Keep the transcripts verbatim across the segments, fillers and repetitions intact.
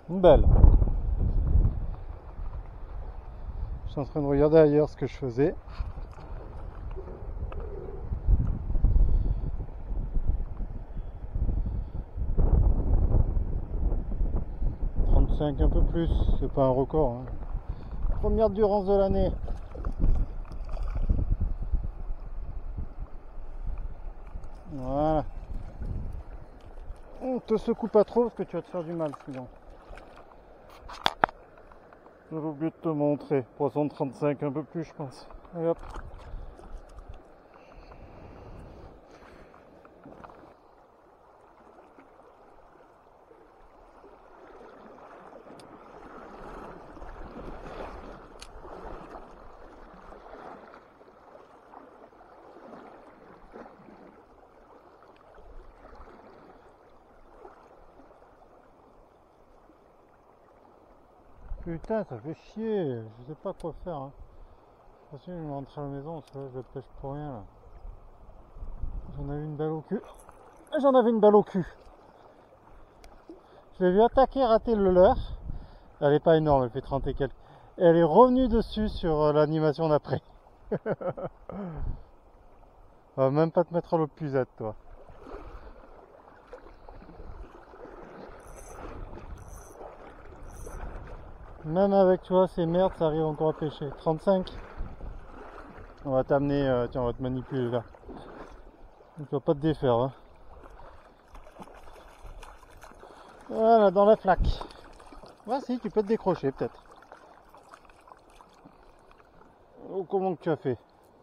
Une belle. Je suis en train de regarder ailleurs ce que je faisais. trente-cinq un peu plus, c'est pas un record. Hein. Première durance de l'année. Voilà. On te secoue pas trop parce que tu vas te faire du mal sinon. J'ai oublié de te montrer. Poisson trente-cinq un peu plus je pense. Allez hop. Putain, ça fait chier, je sais pas quoi faire. Hein. De toute façon, je vais rentrer à la maison, parce que là, je pêche pour rien. Là. J'en avais une balle au cul. J'en avais une balle au cul. Je l'ai vu attaquer, rater le leurre. Elle est pas énorme, elle fait trente et quelques. Et elle est revenue dessus sur l'animation d'après. On va même pas te mettre à l'eau de puisette, toi. Même avec, tu vois, ces merdes, ça arrive encore à pêcher. trente-cinq. On va t'amener, euh, tiens, on va te manipuler là. Tu vas pas te défaire. Hein. Voilà, dans la flaque. Ah si, tu peux te décrocher peut-être. Oh, comment que tu as fait?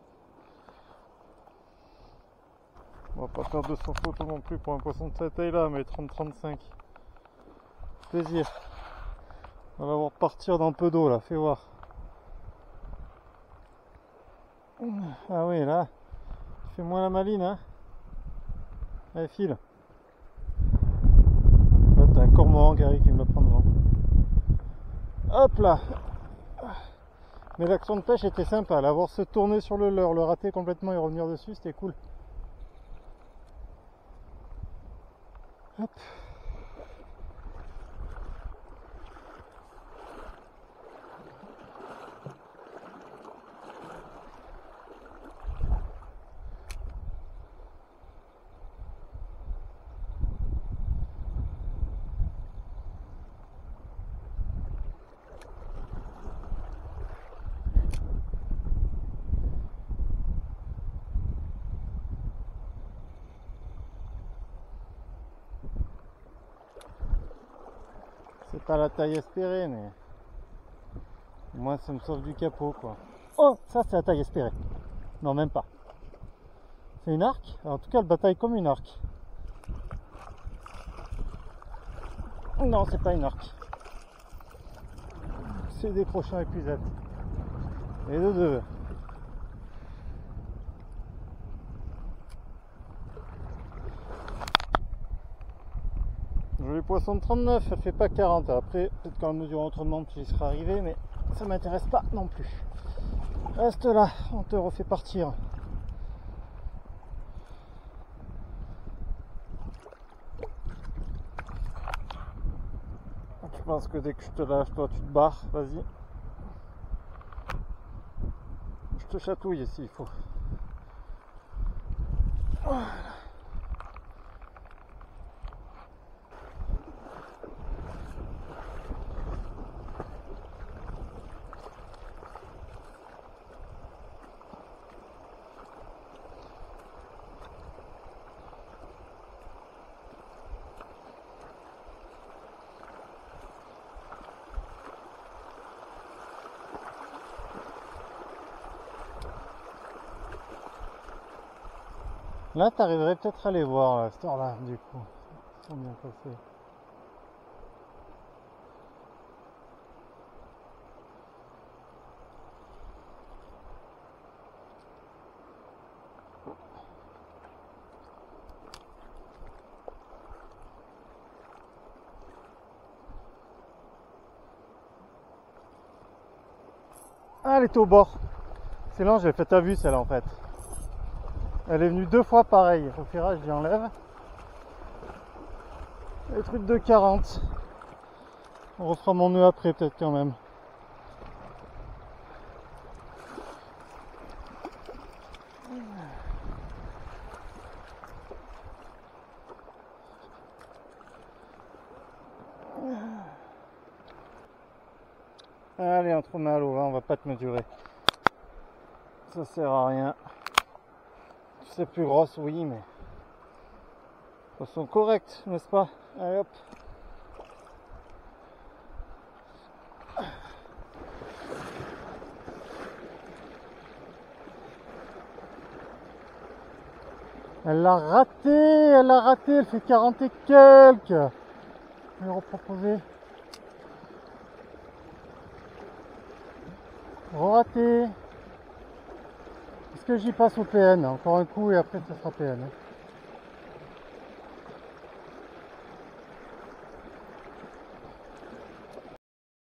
On va pas faire deux cents photos non plus pour un poisson de cette taille là, mais trente trente-cinq. Plaisir. On va voir partir dans peu d'eau là, fais voir. Ah oui, là, fais-moi la maline, hein. Allez, file. Là, t'as un cormoran qui arrive qui me le prend devant. Hop là. Mais l'action de pêche était sympa, l'avoir se tourner sur le leurre, le rater complètement et revenir dessus, c'était cool. Hop. C'est pas la taille espérée, mais moi ça me sauve du capot quoi. Oh, ça c'est la taille espérée. Non, même pas. C'est une arc. En tout cas, elle bataille comme une arc. Non, c'est pas une arc. C'est des crochets à épuisette. Et de deux. Joli poisson de trente-neuf, elle fait pas quarante. Après, peut-être qu'en mesure autrement tu y seras arrivé, mais ça m'intéresse pas non plus. Reste là, on te refait partir. Je pense que dès que je te lâche, toi tu te barres, vas-y. Je te chatouille s'il faut. Voilà. Là, tu arriverais peut-être à les voir, à cette heure-là, du coup. Ils sont bien passés. Ah, elle est au bord. C'est lent, j'ai fait à vue celle-là en fait. Elle est venue deux fois pareil. Au ferrage, j'y enlève. Les trucs de quarante. On refera mon nœud après peut-être quand même. Allez, on te remet à l'eau, hein, on va pas te mesurer. Ça sert à rien. C'est plus grosse, oui, mais elles sont correctes, n'est-ce pas? Allez hop. Elle l'a raté, elle l'a raté, elle fait quarante et quelques. Je vais reproposer. Raté. Est-ce que j'y passe au P N? Encore un coup et après ça sera P N.